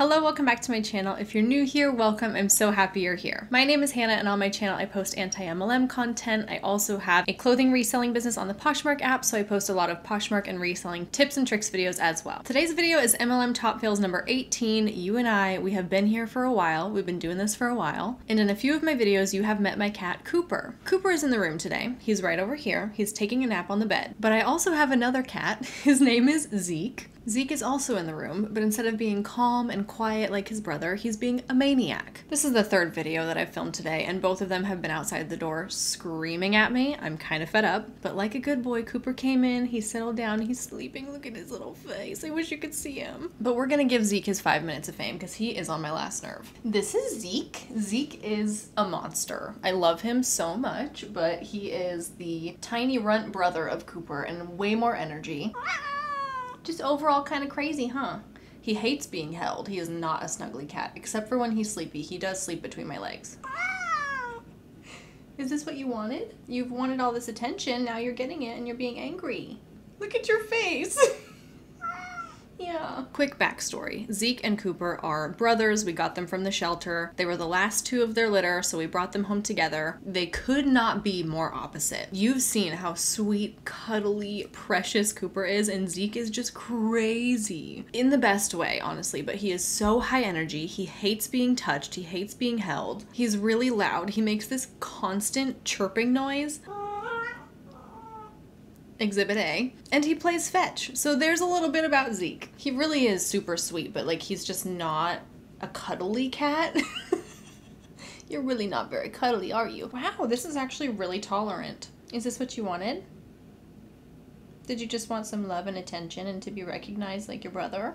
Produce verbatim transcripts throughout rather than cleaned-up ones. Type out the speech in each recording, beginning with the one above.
Hello, welcome back to my channel. If you're new here, welcome. I'm so happy you're here. My name is Hannah and on my channel I post anti-M L M content. I also have a clothing reselling business on the Poshmark app, so I post a lot of Poshmark and reselling tips and tricks videos as well. Today's video is M L M Top Fails number eighteen. You and I, we have been here for a while. We've been doing this for a while. And in a few of my videos, you have met my cat, Cooper. Cooper is in the room today. He's right over here. He's taking a nap on the bed. But I also have another cat. His name is Zeke. Zeke is also in the room, but instead of being calm and quiet like his brother, he's being a maniac. This is the third video that I've filmed today, and both of them have been outside the door screaming at me. I'm kind of fed up, but like a good boy, Cooper came in, he settled down, he's sleeping. Look at his little face. I wish you could see him. But we're gonna give Zeke his five minutes of fame because he is on my last nerve. This is Zeke. Zeke is a monster. I love him so much, but he is the tiny runt brother of Cooper and way more energy. Just overall kind of crazy, huh? He hates being held. He is not a snuggly cat, except for when he's sleepy. He does sleep between my legs. Is this what you wanted? You've wanted all this attention, now you're getting it and you're being angry. Look at your face. Yeah. Quick backstory. Zeke and Cooper are brothers. We got them from the shelter. They were the last two of their litter, so we brought them home together. They could not be more opposite. You've seen how sweet, cuddly, precious Cooper is, and Zeke is just crazy. In the best way, honestly, but he is so high energy. He hates being touched. He hates being held. He's really loud. He makes this constant chirping noise. Exhibit A. And he plays fetch. So there's a little bit about Zeke. He really is super sweet, but like he's just not a cuddly cat. You're really not very cuddly, are you? Wow, this is actually really tolerant. Is this what you wanted? Did you just want some love and attention and to be recognized like your brother?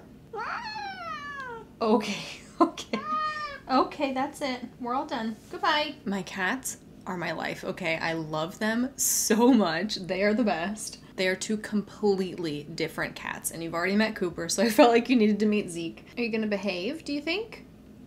Okay, okay. Okay, that's it. We're all done. Goodbye. My cats are my life, okay? I love them so much. They are the best. They are two completely different cats, and you've already met Cooper, so I felt like you needed to meet Zeke. Are you gonna behave, do you think?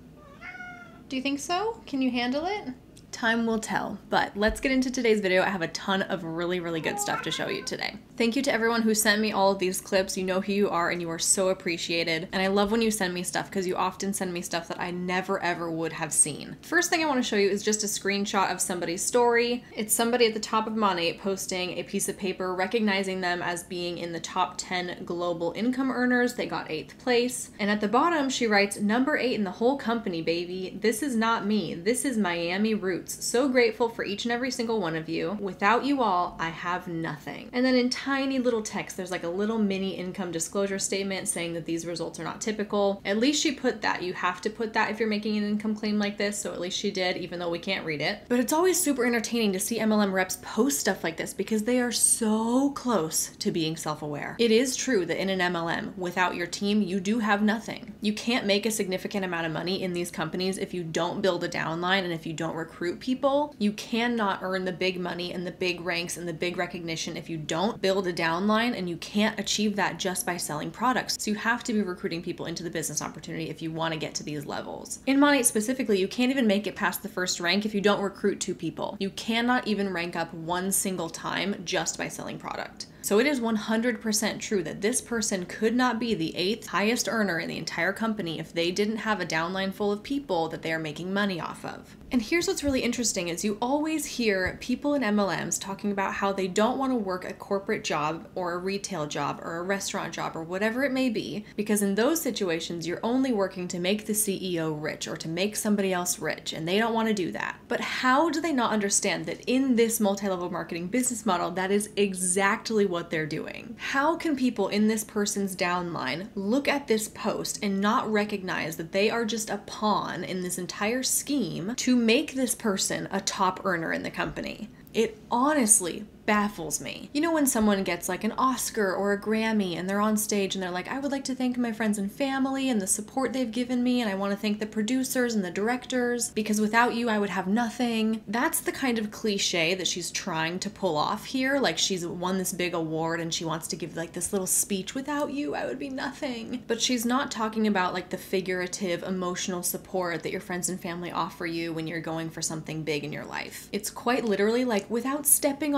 Do you think so? Can you handle it? Time will tell, but let's get into today's video. I have a ton of really, really good stuff to show you today. Thank you to everyone who sent me all of these clips. You know who you are and you are so appreciated. And I love when you send me stuff because you often send me stuff that I never ever would have seen. First thing I want to show you is just a screenshot of somebody's story. It's somebody at the top of Monat posting a piece of paper recognizing them as being in the top ten global income earners. They got eighth place. And at the bottom, she writes, number eight in the whole company, baby. This is not me. This is Miami Roots. So grateful for each and every single one of you. Without you all, I have nothing. And then in tiny little text, there's like a little mini income disclosure statement saying that these results are not typical. At least she put that. You have to put that if you're making an income claim like this, so at least she did, even though we can't read it. But it's always super entertaining to see M L M reps post stuff like this because they are so close to being self-aware. It is true that in an M L M, without your team, you do have nothing. You can't make a significant amount of money in these companies if you don't build a downline and if you don't recruit people. You cannot earn the big money and the big ranks and the big recognition if you don't build a downline, and you can't achieve that just by selling products. So you have to be recruiting people into the business opportunity if you want to get to these levels. In Monat specifically, you can't even make it past the first rank if you don't recruit two people. You cannot even rank up one single time just by selling product. So it is one hundred percent true that this person could not be the eighth highest earner in the entire company if they didn't have a downline full of people that they are making money off of. And here's what's really interesting is you always hear people in M L Ms talking about how they don't want to work a corporate job or a retail job or a restaurant job or whatever it may be, because in those situations, you're only working to make the C E O rich or to make somebody else rich, and they don't want to do that. But how do they not understand that in this multi-level marketing business model, that is exactly what they're doing? How can people in this person's downline look at this post and not recognize that they are just a pawn in this entire scheme to make this person a top earner in the company? It honestly baffles me. You know when someone gets like an Oscar or a Grammy and they're on stage and they're like, I would like to thank my friends and family and the support they've given me, and I want to thank the producers and the directors because without you I would have nothing. That's the kind of cliche that she's trying to pull off here. Like she's won this big award and she wants to give like this little speech, without you I would be nothing. But she's not talking about like the figurative emotional support that your friends and family offer you when you're going for something big in your life. It's quite literally like, without stepping on all of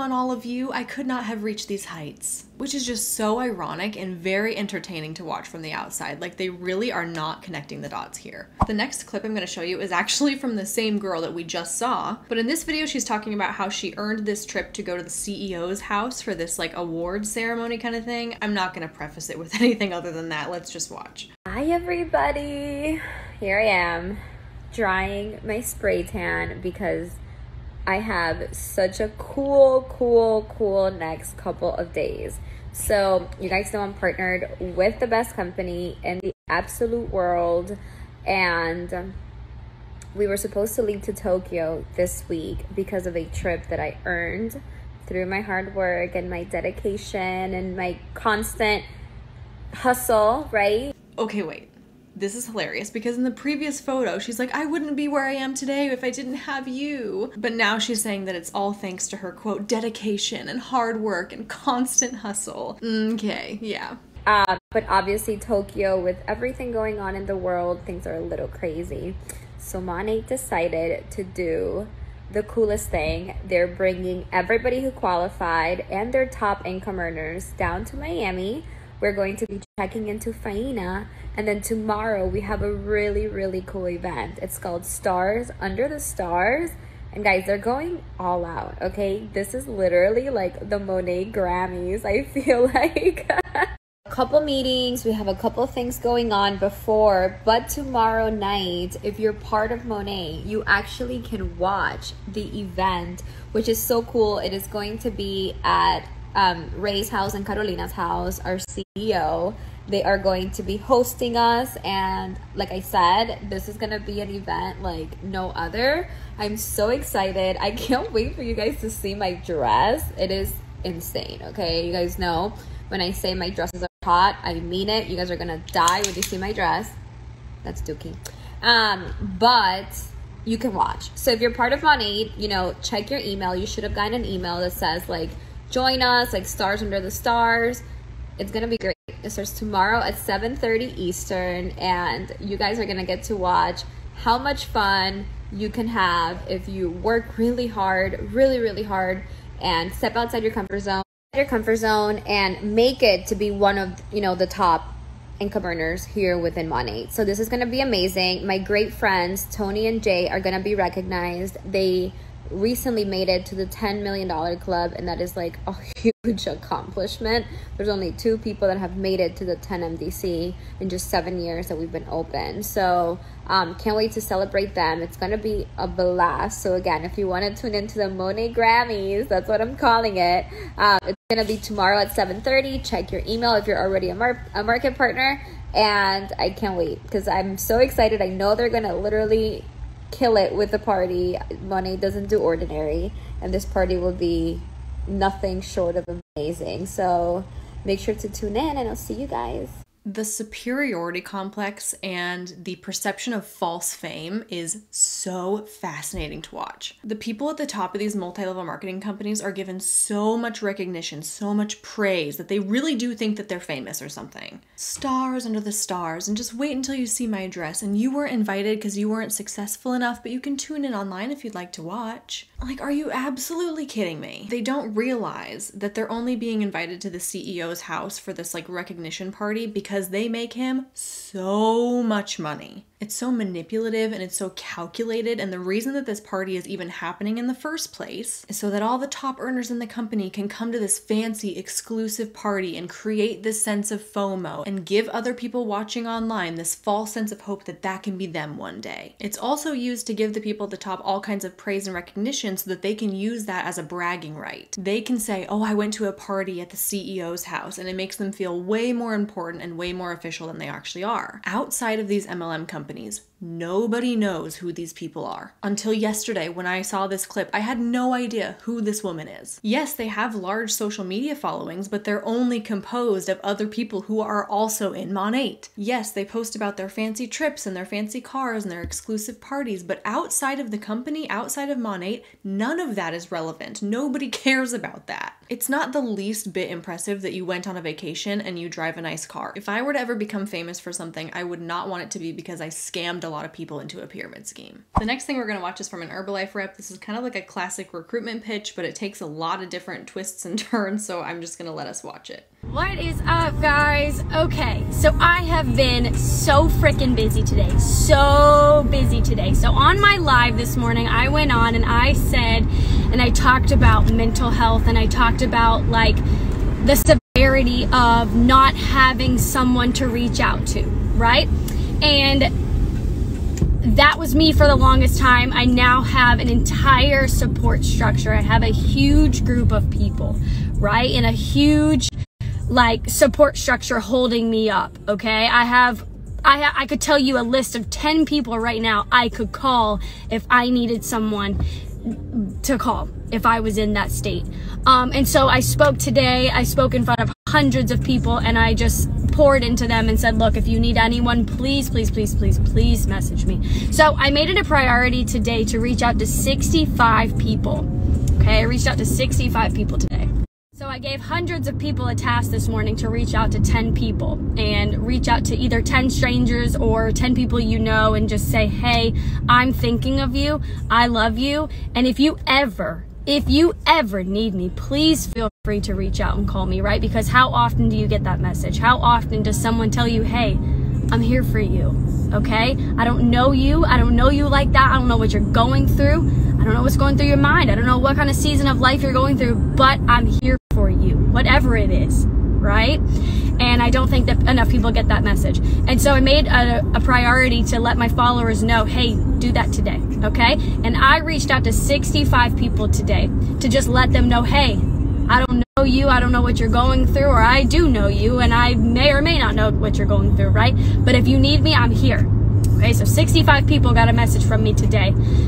of you, I could not have reached these heights. Which is just so ironic and very entertaining to watch from the outside. Like, they really are not connecting the dots here. The next clip I'm going to show you is actually from the same girl that we just saw. But in this video, she's talking about how she earned this trip to go to the C E O's house for this like award ceremony kind of thing. I'm not going to preface it with anything other than that. Let's just watch. Hi everybody. Here I am drying my spray tan because I have such a cool, cool, cool next couple of days. So you guys know I'm partnered with the best company in the absolute world, and we were supposed to leave to Tokyo this week because of a trip that I earned through my hard work and my dedication and my constant hustle, right? Okay, wait. This is hilarious because in the previous photo, she's like, I wouldn't be where I am today if I didn't have you. But now she's saying that it's all thanks to her, quote, dedication and hard work and constant hustle. Okay, yeah. Uh, but obviously Tokyo, with everything going on in the world, things are a little crazy. So Monat decided to do the coolest thing. They're bringing everybody who qualified and their top income earners down to Miami. We're going to be checking into Faena, and then tomorrow we have a really, really cool event. It's called Stars Under the Stars, and guys, they're going all out, okay? This is literally like the Monat Grammys, I feel like. A couple meetings, we have a couple things going on before, but tomorrow night, if you're part of Monat, you actually can watch the event, which is so cool. It is going to be at Um, Ray's house and Carolina's house, our C E O. They are going to be hosting us, and like I said, this is gonna be an event like no other. I'm so excited. I can't wait for you guys to see my dress. It is insane, okay? You guys know when I say my dresses are hot, I mean it. You guys are gonna die when you see my dress. That's Dookie. Um, but you can watch. So if you're part of Monat, you know, check your email. You should have gotten an email that says like, join us, like Stars Under the Stars. It's gonna be great. It starts tomorrow at seven thirty Eastern, and you guys are gonna get to watch how much fun you can have if you work really hard, really, really hard, and step outside your comfort zone, your comfort zone, and make it to be one of, you know, the top income earners here within Monat. So this is gonna be amazing. My great friends Tony and Jay are gonna be recognized. They recently made it to the ten million dollar club, and that is like a huge accomplishment. There's only two people that have made it to the ten M D C in just seven years that we've been open. So um can't wait to celebrate them. It's gonna be a blast. So again, if you want to tune into the Monat Grammys, that's what I'm calling it, um, it's gonna be tomorrow at seven thirty. Check your email if you're already a, mar a market partner, and I can't wait because I'm so excited. I know they're gonna literally kill it with the party. Monat doesn't do ordinary, and this party will be nothing short of amazing. So make sure to tune in, and I'll see you guys. The superiority complex and the perception of false fame is so fascinating to watch. The people at the top of these multi-level marketing companies are given so much recognition, so much praise, that they really do think that they're famous or something. Stars under the stars, and just wait until you see my dress, and you weren't invited because you weren't successful enough, but you can tune in online if you'd like to watch. Like, are you absolutely kidding me? They don't realize that they're only being invited to the C E O's house for this like recognition party because because they make him so much money. It's so manipulative and it's so calculated, and the reason that this party is even happening in the first place is so that all the top earners in the company can come to this fancy exclusive party and create this sense of FOMO and give other people watching online this false sense of hope that that can be them one day. It's also used to give the people at the top all kinds of praise and recognition so that they can use that as a bragging right. They can say, oh, I went to a party at the C E O's house, and it makes them feel way more important and way more official than they actually are. Outside of these M L M companies, nobody knows who these people are. Until yesterday, when I saw this clip, I had no idea who this woman is. Yes, they have large social media followings, but they're only composed of other people who are also in Monat. Yes, they post about their fancy trips and their fancy cars and their exclusive parties, but outside of the company, outside of Monat, none of that is relevant. Nobody cares about that. It's not the least bit impressive that you went on a vacation and you drive a nice car. If I were to ever become famous for something, I would not want it to be because I scammed a lot of people into a pyramid scheme. The next thing we're gonna watch is from an Herbalife rep. This is kind of like a classic recruitment pitch, but it takes a lot of different twists and turns, so I'm just gonna let us watch it. What is up, guys? Okay, so I have been so freaking busy today. So busy today. So on my live this morning, I went on and I said, and I talked about mental health, and I talked about like the severity of not having someone to reach out to, right? And that was me for the longest time. I now have an entire support structure. I have a huge group of people, right? And a huge like support structure holding me up, okay? I have, I, I could tell you a list of ten people right now I could call if I needed someone to call, if I was in that state. Um, and so I spoke today, I spoke in front of hundreds of people, and I just poured into them and said, look, if you need anyone, please, please, please, please, please message me. So I made it a priority today to reach out to sixty-five people, okay? I reached out to sixty-five people today. So I gave hundreds of people a task this morning to reach out to ten people and reach out to either ten strangers or ten people you know and just say, hey, I'm thinking of you. I love you. And if you ever, if you ever need me, please feel free to reach out and call me, right? Because how often do you get that message? How often does someone tell you, hey, I'm here for you, okay? I don't know you. I don't know you like that. I don't know what you're going through. I don't know what's going through your mind. I don't know what kind of season of life you're going through, but I'm here for you, whatever it is, right? And I don't think that enough people get that message. And so I made a, a priority to let my followers know, hey, do that today, okay? And I reached out to sixty-five people today to just let them know, hey, I don't know you, I don't know what you're going through, or I do know you, and I may or may not know what you're going through, right? But if you need me, I'm here. Okay, so sixty-five people got a message from me today.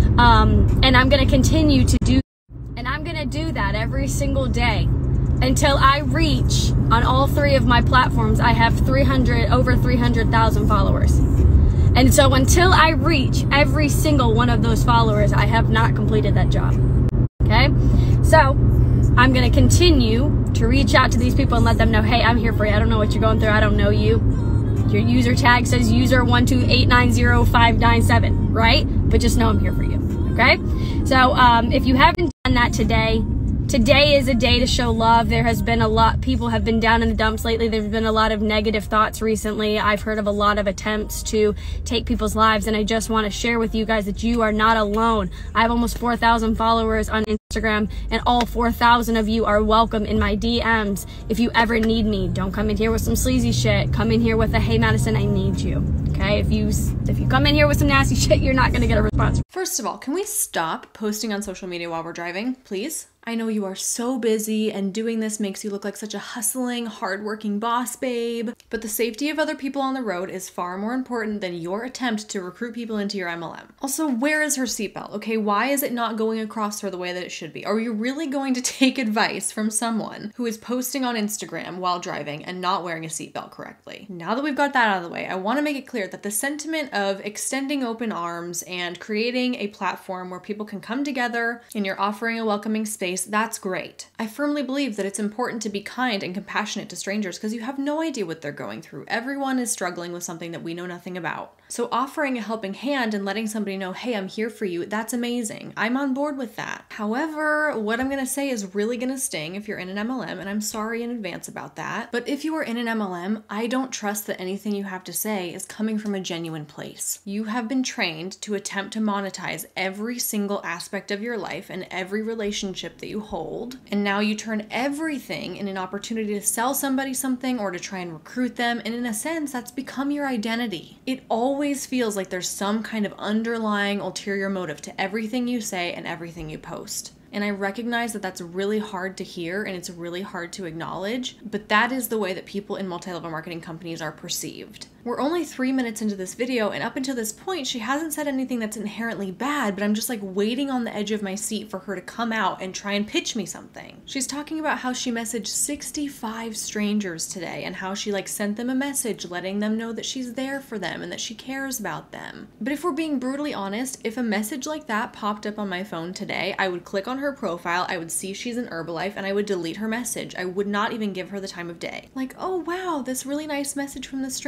Um, and I'm gonna continue to do, and I'm gonna do that every single day until I reach, on all three of my platforms, I have three hundred, over three hundred thousand followers. And so until I reach every single one of those followers, I have not completed that job, okay? So I'm gonna continue to reach out to these people and let them know, hey, I'm here for you. I don't know what you're going through. I don't know you. Your user tag says user one two eight nine zero five nine seven, right? But just know I'm here for you, okay? So um, if you haven't done that today, today is a day to show love. There has been a lot, people have been down in the dumps lately. There's been a lot of negative thoughts recently. I've heard of a lot of attempts to take people's lives, and I just want to share with you guys that you are not alone. I have almost four thousand followers on Instagram, and all four thousand of you are welcome in my D Ms. If you ever need me, don't come in here with some sleazy shit. Come in here with a, hey Madison, I need you. Okay, if you if you come in here with some nasty shit, you're not gonna get a response. First of all, can we stop posting on social media while we're driving, please? I know you are so busy, and doing this makes you look like such a hustling, hardworking boss babe, but the safety of other people on the road is far more important than your attempt to recruit people into your M L M. Also, where is her seatbelt? Okay, why is it not going across her the way that it should be? Are you really going to take advice from someone who is posting on Instagram while driving and not wearing a seatbelt correctly? Now that we've got that out of the way, I want to make it clear that the sentiment of extending open arms and creating a platform where people can come together and you're offering a welcoming space, that's great. I firmly believe that it's important to be kind and compassionate to strangers because you have no idea what they're going through. Everyone is struggling with something that we know nothing about. So offering a helping hand and letting somebody know, hey, I'm here for you, that's amazing. I'm on board with that. However, what I'm gonna say is really gonna sting if you're in an M L M, and I'm sorry in advance about that. But if you are in an M L M, I don't trust that anything you have to say is coming from a genuine place. You have been trained to attempt to monetize every single aspect of your life and every relationship that you hold, and now you turn everything in an opportunity to sell somebody something or to try and recruit them, and in a sense, that's become your identity. It always feels like there's some kind of underlying ulterior motive to everything you say and everything you post. And I recognize that that's really hard to hear and it's really hard to acknowledge, but that is the way that people in multi-level marketing companies are perceived. We're only three minutes into this video, and up until this point, she hasn't said anything that's inherently bad, but I'm just like waiting on the edge of my seat for her to come out and try and pitch me something. She's talking about how she messaged sixty-five strangers today and how she like sent them a message letting them know that she's there for them and that she cares about them. But if we're being brutally honest, if a message like that popped up on my phone today, I would click on her profile, I would see she's in Herbalife, and I would delete her message. I would not even give her the time of day. Like, oh wow, this really nice message from this stranger, that's really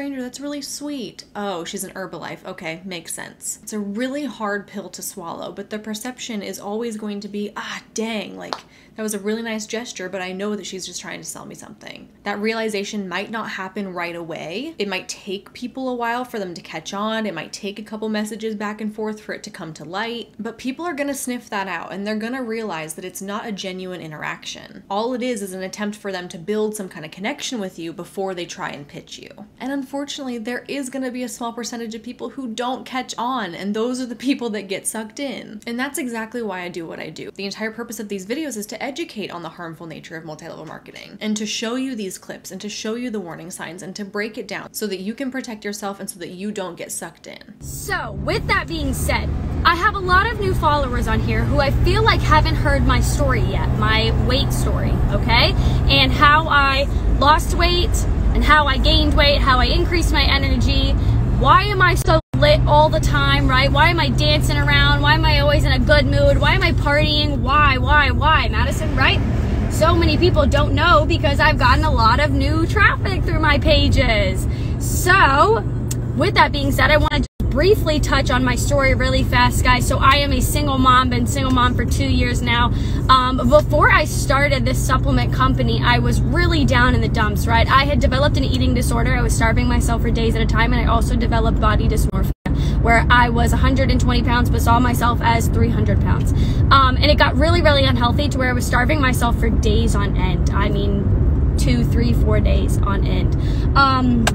really sweet. Oh, she's an Herbalife. Okay, makes sense. It's a really hard pill to swallow, but the perception is always going to be, ah, dang, like, that was a really nice gesture, but I know that she's just trying to sell me something. That realization might not happen right away. It might take people a while for them to catch on. It might take a couple messages back and forth for it to come to light, but people are gonna sniff that out and they're gonna realize that it's not a genuine interaction. All it is is an attempt for them to build some kind of connection with you before they try and pitch you. And unfortunately, there is gonna be a small percentage of people who don't catch on, and those are the people that get sucked in. And that's exactly why I do what I do. The entire purpose of these videos is to educate on the harmful nature of multi-level marketing and to show you these clips and to show you the warning signs and to break it down so that you can protect yourself and so that you don't get sucked in. So with that being said, I have a lot of new followers on here who I feel like haven't heard my story yet, my weight story, okay? And how I lost weight and how I gained weight, how I increased my energy. Why am I so lit all the time, right? Why am I dancing around? Why am I always in a good mood? Why am I partying? Why, why, why, Madison, right? So many people don't know because I've gotten a lot of new traffic through my pages. So with that being said, I want to just briefly touch on my story really fast, guys. So I am a single mom, been single mom for two years now. Um, before I started this supplement company, I was really down in the dumps, right? I had developed an eating disorder. I was starving myself for days at a time, and I also developed body dysmorphia, where I was one hundred twenty pounds but saw myself as three hundred pounds. Um, and it got really, really unhealthy to where I was starving myself for days on end. I mean, two, three, four days on end. Um,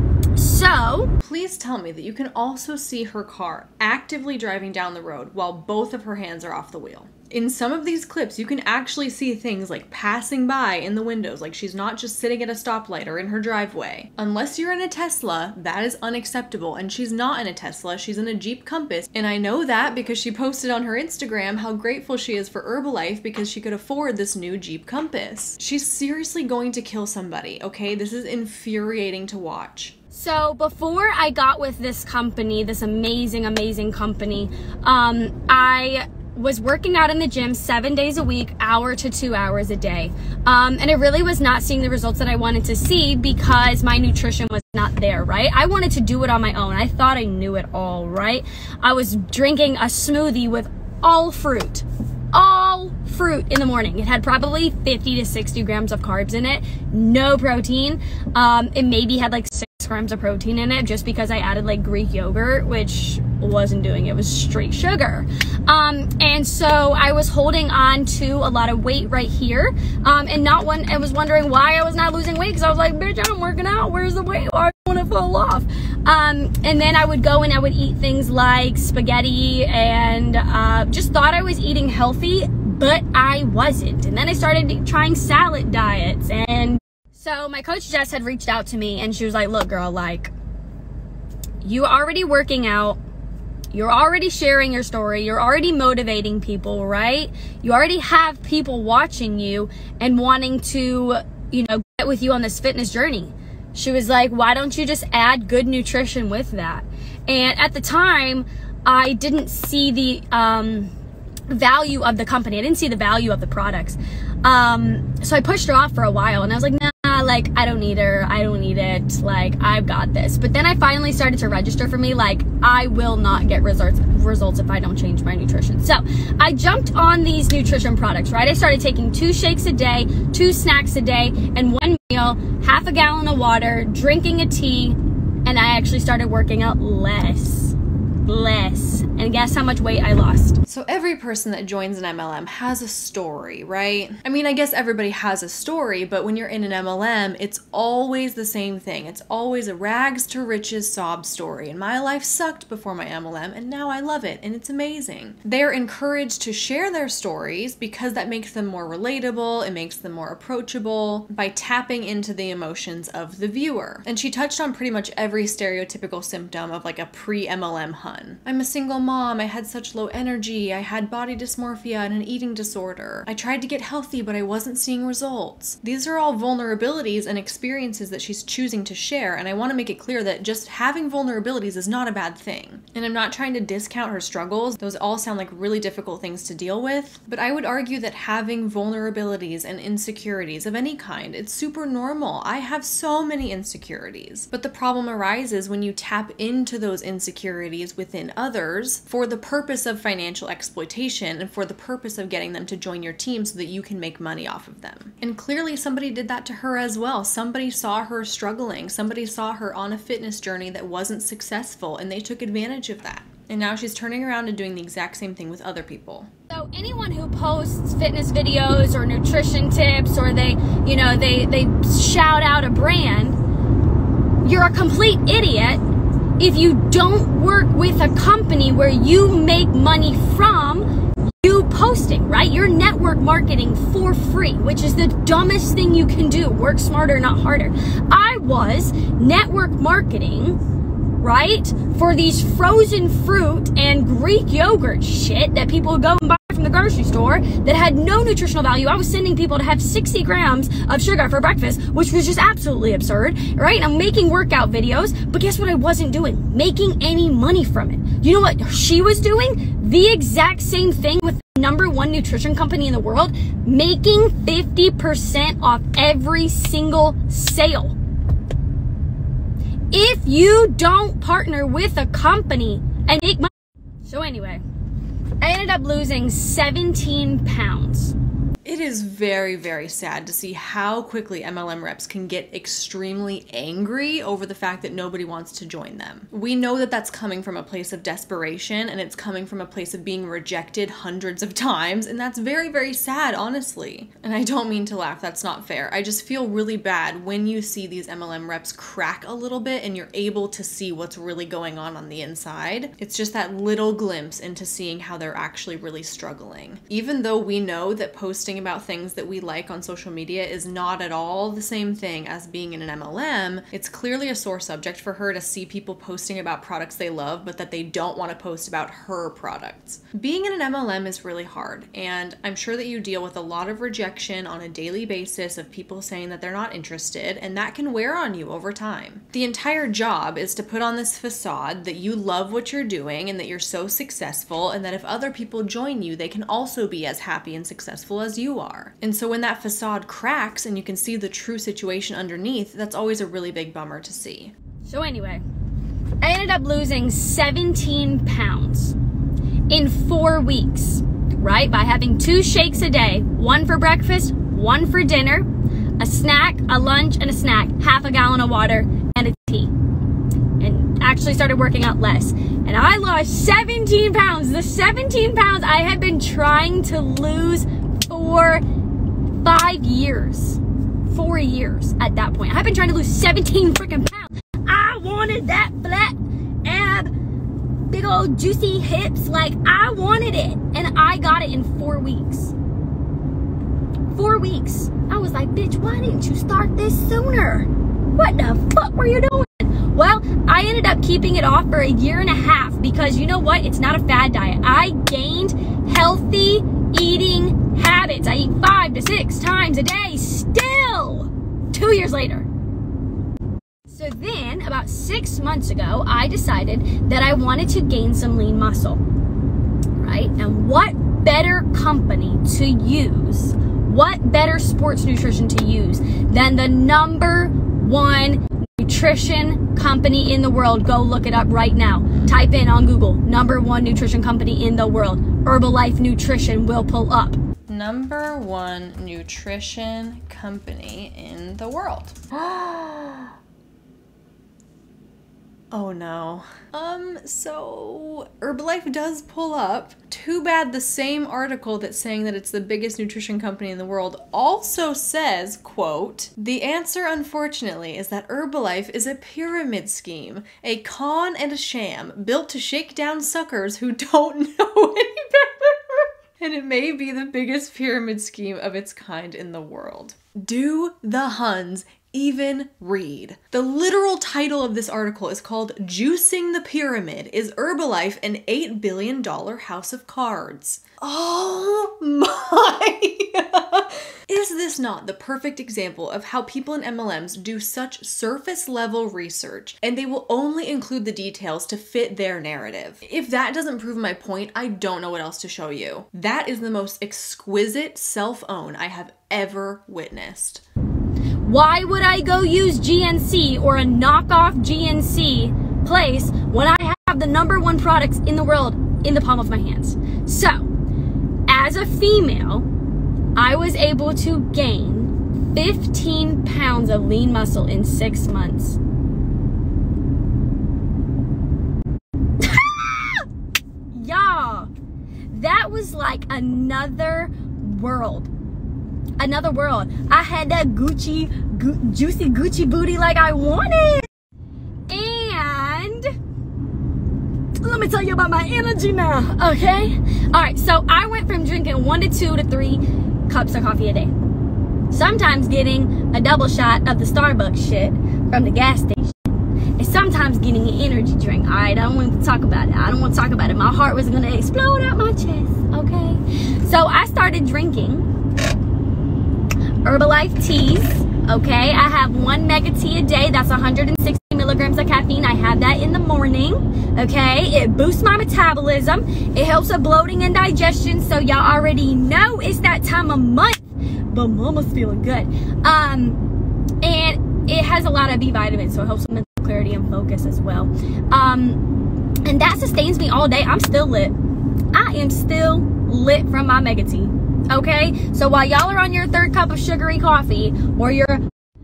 so, please tell me that you can also see her car actively driving down the road while both of her hands are off the wheel. In some of these clips, you can actually see things like passing by in the windows, like she's not just sitting at a stoplight or in her driveway. Unless you're in a Tesla, that is unacceptable, and she's not in a Tesla, she's in a Jeep Compass. And I know that because she posted on her Instagram how grateful she is for Herbalife because she could afford this new Jeep Compass. She's seriously going to kill somebody, okay? This is infuriating to watch. So before I got with this company, this amazing, amazing company, um, I was working out in the gym seven days a week, hour to two hours a day. Um, and I really was not seeing the results that I wanted to see because my nutrition was not there, right? I wanted to do it on my own. I thought I knew it all, right? I was drinking a smoothie with all fruit. All fruit in the morning. It had probably fifty to sixty grams of carbs in it, no protein. Um, it maybe had like six grams of protein in it just because I added like Greek yogurt, which wasn't doing it. It was straight sugar. Um, and so I was holding on to a lot of weight right here. Um, and not one, I was wondering why I was not losing weight because I was like, bitch, I'm working out. Where's the weight? Why do I want to fall off? Um, and then I would go and I would eat things like spaghetti and uh, just thought I was eating healthy, but I wasn't. And then I started trying salad diets. And so my coach Jess had reached out to me and she was like, look, girl, like, you already working out. You're already sharing your story. You're already motivating people, right? You already have people watching you and wanting to, you know, get with you on this fitness journey. She was like, why don't you just add good nutrition with that? And at the time, I didn't see the um, value of the company. I didn't see the value of the products. Um, so I pushed her off for a while and I was like, nah, like, I don't need her. I don't need it. Like, I've got this. But then I finally started to register for me. Like, I will not get results, results if I don't change my nutrition. So I jumped on these nutrition products, right? I started taking two shakes a day, two snacks a day, and one meal, half a gallon of water, drinking a tea, and I actually started working out less. Less. And guess how much weight I lost? So every person that joins an M L M has a story, right? I mean, I guess everybody has a story, but when you're in an M L M, it's always the same thing. It's always a rags to riches sob story. And my life sucked before my M L M, and now I love it, and it's amazing. They're encouraged to share their stories because that makes them more relatable, it makes them more approachable by tapping into the emotions of the viewer. And she touched on pretty much every stereotypical symptom of like a pre-M L M hunt. everyone. I'm a single mom, I had such low energy, I had body dysmorphia and an eating disorder. I tried to get healthy, but I wasn't seeing results. These are all vulnerabilities and experiences that she's choosing to share, and I want to make it clear that just having vulnerabilities is not a bad thing. And I'm not trying to discount her struggles. Those all sound like really difficult things to deal with, but I would argue that having vulnerabilities and insecurities of any kind, it's super normal. I have so many insecurities, but the problem arises when you tap into those insecurities within others for the purpose of financial exploitation and for the purpose of getting them to join your team so that you can make money off of them. And clearly somebody did that to her as well. Somebody saw her struggling. Somebody saw her on a fitness journey that wasn't successful, and they took advantage of that. And now she's turning around and doing the exact same thing with other people. So anyone who posts fitness videos or nutrition tips, or they, you know, they, they shout out a brand, you're a complete idiot if you don't work with a company where you make money from you posting, right? You're network marketing for free, which is the dumbest thing you can do. Work smarter, not harder. I was network marketing, right, for these frozen fruit and Greek yogurt shit that people would go and buy from the grocery store that had no nutritional value. I was sending people to have sixty grams of sugar for breakfast, which was just absolutely absurd, right? I'm making workout videos, but guess what I wasn't doing? Making any money from it. You know what she was doing? The exact same thing with the number one nutrition company in the world, making fifty percent off every single sale. If you don't partner with a company and make money. So anyway, I ended up losing seventeen pounds. It is very, very sad to see how quickly M L M reps can get extremely angry over the fact that nobody wants to join them. We know that that's coming from a place of desperation, and it's coming from a place of being rejected hundreds of times, and that's very, very sad, honestly. And I don't mean to laugh, that's not fair. I just feel really bad when you see these M L M reps crack a little bit and you're able to see what's really going on on the inside. It's just that little glimpse into seeing how they're actually really struggling. Even though we know that posting about things that we like on social media is not at all the same thing as being in an M L M, it's clearly a sore subject for her to see people posting about products they love, but that they don't want to post about her products. Being in an M L M is really hard, and I'm sure that you deal with a lot of rejection on a daily basis of people saying that they're not interested, and that can wear on you over time. The entire job is to put on this facade that you love what you're doing and that you're so successful, and that if other people join you, they can also be as happy and successful as you are. And so when that facade cracks and you can see the true situation underneath, that's always a really big bummer to see. So anyway, I ended up losing seventeen pounds in four weeks, right? By having two shakes a day, one for breakfast, one for dinner, a snack, a lunch, and a snack, half a gallon of water, and a tea. And actually started working out less. And I lost seventeen pounds. The seventeen pounds I had been trying to lose for five years. Four years at that point. I've been trying to lose seventeen freaking pounds. I wanted that flat ab, big old juicy hips. Like, I wanted it. And I got it in four weeks. Four weeks. I was like, bitch, why didn't you start this sooner? What the fuck were you doing? Well, I ended up keeping it off for a year and a half because you know what? It's not a fad diet. I gained healthy eating habits. I eat five to six times a day still, two years later. So then, about six months ago, I decided that I wanted to gain some lean muscle, right? And what better company to use, what better sports nutrition to use than the number one nutrition company in the world? Go look it up right now. Type in on Google, number one nutrition company in the world. Herbalife Nutrition will pull up. Number one nutrition company in the world. Oh no. Um, so Herbalife does pull up. Too bad the same article that's saying that it's the biggest nutrition company in the world also says, quote, "The answer, unfortunately, is that Herbalife is a pyramid scheme, a con and a sham, built to shake down suckers who don't know any better. And it may be the biggest pyramid scheme of its kind in the world." Do the Huns even read. The literal title of this article is called Juicing the Pyramid. Is Herbalife an eight billion dollar house of cards? Oh my! Is this not the perfect example of how people in M L Ms do such surface level research and they will only include the details to fit their narrative? If that doesn't prove my point, I don't know what else to show you. That is the most exquisite self-own I have ever witnessed. Why would I go use G N C or a knockoff G N C place when I have the number one products in the world in the palm of my hands? So, as a female, I was able to gain fifteen pounds of lean muscle in six months. Y'all, that was like another world. Another world. I had that Gucci, gu juicy Gucci booty like I wanted. And let me tell you about my energy now, okay? All right, so I went from drinking one to two to three cups of coffee a day. Sometimes getting a double shot of the Starbucks shit from the gas station. And sometimes getting an energy drink. All right, I don't want to talk about it. I don't want to talk about it. My heart was going to explode out my chest, okay? So I started drinking Herbalife teas, okay? I have one mega tea a day. That's one hundred sixty milligrams of caffeine. I have that in the morning, okay? It boosts my metabolism. It helps with bloating and digestion, so y'all already know it's that time of month, but mama's feeling good. Um, and it has a lot of B vitamins, so it helps with mental clarity and focus as well. Um, and that sustains me all day. I'm still lit. I am still lit from my mega tea. Okay, so while y'all are on your third cup of sugary coffee or your...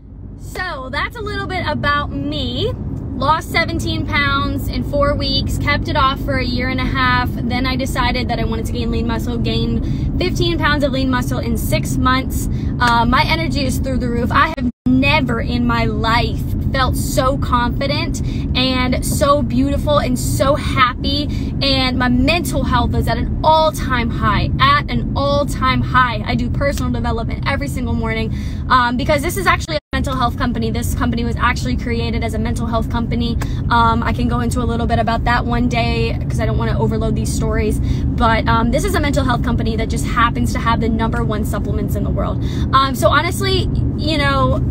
So that's a little bit about me. Lost seventeen pounds in four weeks, kept it off for a year and a half. Then I decided that I wanted to gain lean muscle, gained fifteen pounds of lean muscle in six months. Uh, my energy is through the roof. I have never in my life felt so confident and so beautiful and so happy, and my mental health is at an all-time high, at an all-time high. I do personal development every single morning um, because this is actually a mental health company. This company was actually created as a mental health company. Um, I can go into a little bit about that one day because I don't want to overload these stories, but um, this is a mental health company that just happens to have the number one supplements in the world. Um, so honestly, you know,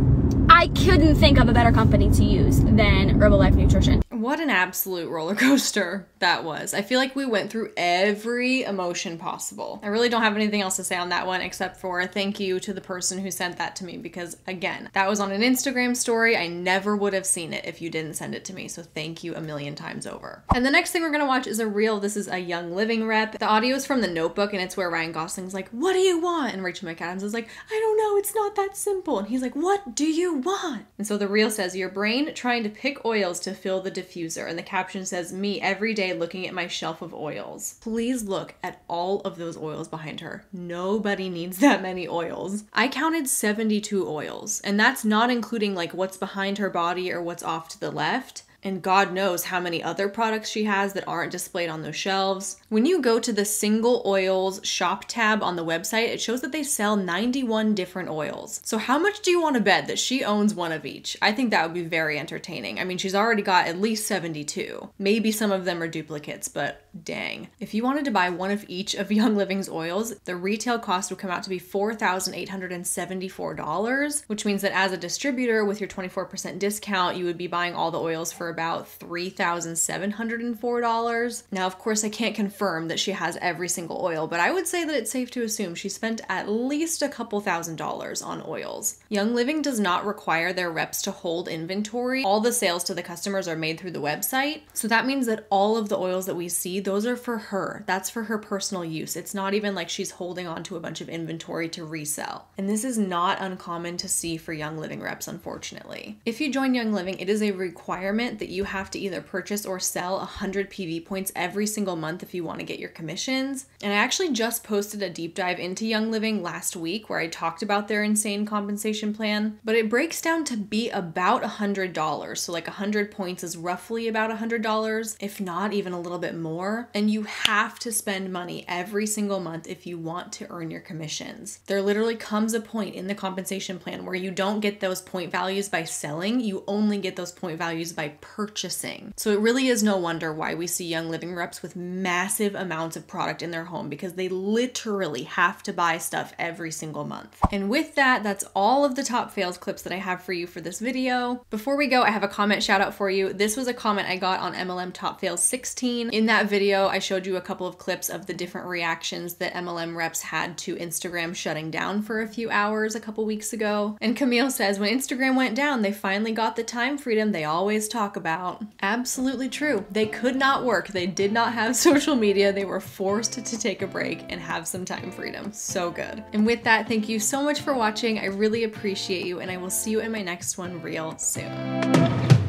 I couldn't think of a better company to use than Herbalife Nutrition. What an absolute roller coaster that was. I feel like we went through every emotion possible. I really don't have anything else to say on that one except for thank you to the person who sent that to me, because again, that was on an Instagram story. I never would have seen it if you didn't send it to me, so thank you a million times over. And the next thing we're gonna watch is a reel. This is a Young Living rep. The audio is from The Notebook, and it's where Ryan Gosling's like, what do you want? And Rachel McAdams is like, I don't know, it's not that simple. And he's like, what do you want? And so the reel says, your brain trying to pick oils to fill the diffuser. And the caption says, me every day looking at my shelf of oils. Please look at all of those oils behind her. Nobody needs that many oils. I counted seventy-two oils, and that's not including like what's behind her body or what's off to the left. And God knows how many other products she has that aren't displayed on those shelves. When you go to the single oils shop tab on the website, it shows that they sell ninety-one different oils. So how much do you want to bet that she owns one of each? I think that would be very entertaining. I mean, she's already got at least seventy-two. Maybe some of them are duplicates, but dang. If you wanted to buy one of each of Young Living's oils, the retail cost would come out to be four thousand eight hundred seventy-four dollars, which means that as a distributor with your twenty-four percent discount, you would be buying all the oils for about three thousand seven hundred four dollars. Now, of course, I can't confirm that she has every single oil, but I would say that it's safe to assume she spent at least a couple thousand dollars on oils. Young Living does not require their reps to hold inventory. All the sales to the customers are made through the website. So that means that all of the oils that we see, those are for her. That's for her personal use. It's not even like she's holding on to a bunch of inventory to resell. And this is not uncommon to see for Young Living reps, unfortunately. If you join Young Living, it is a requirement that that you have to either purchase or sell one hundred P V points every single month if you want to get your commissions. And I actually just posted a deep dive into Young Living last week where I talked about their insane compensation plan, but it breaks down to be about one hundred dollars. So like one hundred points is roughly about one hundred dollars, if not even a little bit more. And you have to spend money every single month if you want to earn your commissions. There literally comes a point in the compensation plan where you don't get those point values by selling, you only get those point values by purchasing. So it really is no wonder why we see Young Living reps with massive amounts of product in their home, because they literally have to buy stuff every single month. And with that, that's all of the top fails clips that I have for you for this video. Before we go, I have a comment shout out for you. This was a comment I got on M L M Top Fails sixteen. In that video, I showed you a couple of clips of the different reactions that M L M reps had to Instagram shutting down for a few hours a couple weeks ago. And Camille says, when Instagram went down, they finally got the time freedom they always talk about. Absolutely true. They could not work. They did not have social media. They were forced to take a break and have some time freedom. So good. And with that, thank you so much for watching. I really appreciate you, and I will see you in my next one real soon.